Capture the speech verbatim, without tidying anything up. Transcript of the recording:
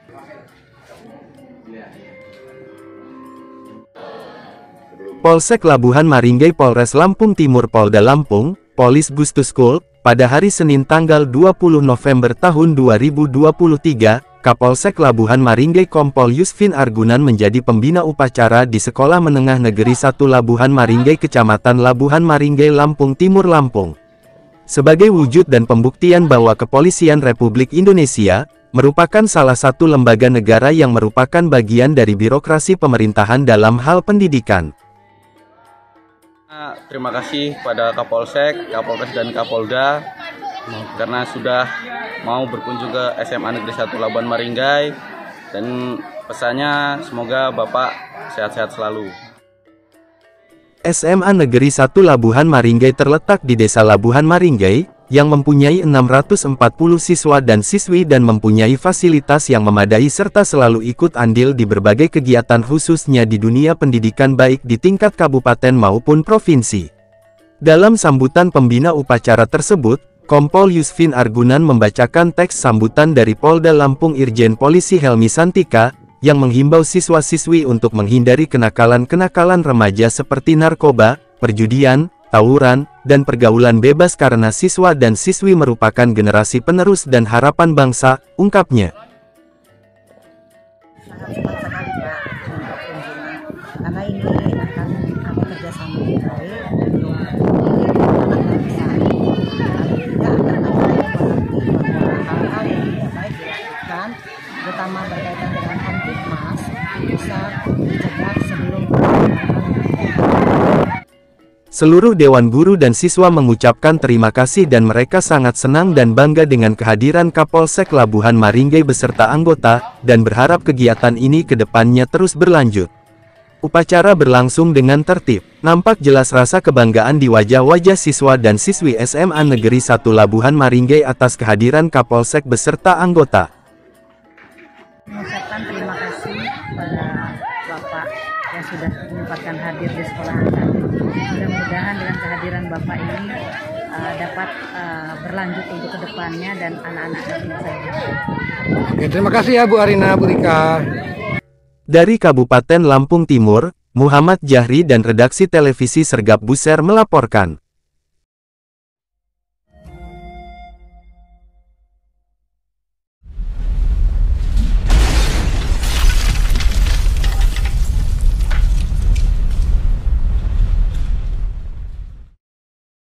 Polsek Labuhan Maringgai Polres Lampung Timur Polda Lampung, Polis Bustuskul, pada hari Senin tanggal dua puluh November tahun dua ribu dua puluh tiga, Kapolsek Labuhan Maringgai Kompol Yusfin Argunan menjadi pembina upacara di Sekolah Menengah Negeri satu Labuhan Maringgai Kecamatan Labuhan Maringgai Lampung Timur Lampung. Sebagai wujud dan pembuktian bahwa Kepolisian Republik Indonesia merupakan salah satu lembaga negara yang merupakan bagian dari birokrasi pemerintahan dalam hal pendidikan. Terima kasih pada Kapolsek, Kapolres dan Kapolda karena sudah mau berkunjung ke S M A Negeri satu Labuhan Maringgai, dan pesannya semoga Bapak sehat-sehat selalu. S M A Negeri satu Labuhan Maringgai terletak di Desa Labuhan Maringgai, yang mempunyai enam ratus empat puluh siswa dan siswi dan mempunyai fasilitas yang memadai serta selalu ikut andil di berbagai kegiatan khususnya di dunia pendidikan baik di tingkat kabupaten maupun provinsi. Dalam sambutan pembina upacara tersebut, Kompol Yusfin Argunan membacakan teks sambutan dari Polda Lampung Irjen Polisi Helmi Santika, yang menghimbau siswa-siswi untuk menghindari kenakalan-kenakalan remaja seperti narkoba, perjudian, tawuran, dan pergaulan bebas karena siswa dan siswi merupakan generasi penerus dan harapan bangsa, ungkapnya. Sangat cepat sekali Pak untuk kunjungan, karena ini akan apa kerjasama yang baik untuk anak bangsa. Kalau tidak akan ada mengerti bahwa hal-hal yang tidak baik dilakukan, terutama berkaitan dengan Kamtibmas, bisa dicegah sebelum Seluruh Dewan Guru dan siswa mengucapkan terima kasih dan mereka sangat senang dan bangga dengan kehadiran Kapolsek Labuhan Maringgai beserta anggota, dan berharap kegiatan ini ke depannya terus berlanjut. Upacara berlangsung dengan tertib, nampak jelas rasa kebanggaan di wajah-wajah siswa dan siswi S M A Negeri satu Labuhan Maringgai atas kehadiran Kapolsek beserta anggota. Mengucapkan terima kasih kepada Bapak yang sudah menyempatkan hadir di sekolah kami. Mudah-mudahan dengan kehadiran Bapak ini uh, dapat uh, berlanjut untuk kedepannya dan anak-anak kami saya. Oke, terima kasih ya Bu Arina, Bu Rika. Dari Kabupaten Lampung Timur, Muhammad Jahri dan redaksi televisi Sergap Buser melaporkan.